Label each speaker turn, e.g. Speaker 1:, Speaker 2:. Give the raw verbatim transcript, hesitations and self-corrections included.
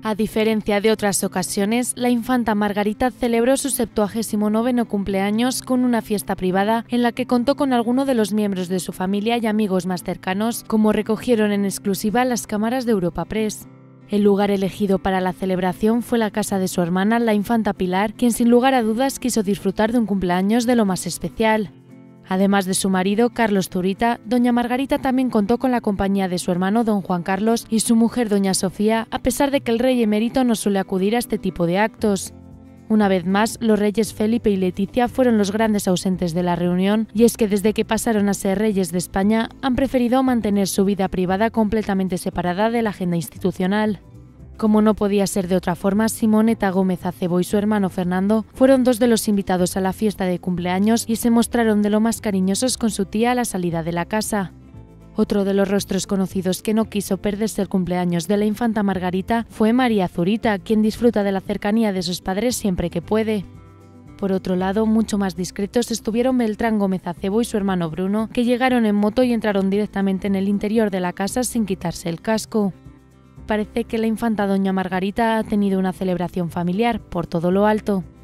Speaker 1: A diferencia de otras ocasiones, la infanta Margarita celebró su septuagésimo noveno cumpleaños con una fiesta privada en la que contó con algunos de los miembros de su familia y amigos más cercanos, como recogieron en exclusiva las cámaras de Europa Press. El lugar elegido para la celebración fue la casa de su hermana, la infanta Pilar, quien sin lugar a dudas quiso disfrutar de un cumpleaños de lo más especial. Además de su marido, Carlos Zurita, doña Margarita también contó con la compañía de su hermano, don Juan Carlos, y su mujer, doña Sofía, a pesar de que el rey emérito no suele acudir a este tipo de actos. Una vez más, los reyes Felipe y Leticia fueron los grandes ausentes de la reunión, y es que desde que pasaron a ser reyes de España, han preferido mantener su vida privada completamente separada de la agenda institucional. Como no podía ser de otra forma, Simoneta Gómez Acebo y su hermano Fernando fueron dos de los invitados a la fiesta de cumpleaños y se mostraron de lo más cariñosos con su tía a la salida de la casa. Otro de los rostros conocidos que no quiso perderse el cumpleaños de la infanta Margarita fue María Zurita, quien disfruta de la cercanía de sus padres siempre que puede. Por otro lado, mucho más discretos estuvieron Beltrán Gómez Acebo y su hermano Bruno, que llegaron en moto y entraron directamente en el interior de la casa sin quitarse el casco. Parece que la infanta doña Margarita ha tenido una celebración familiar por todo lo alto.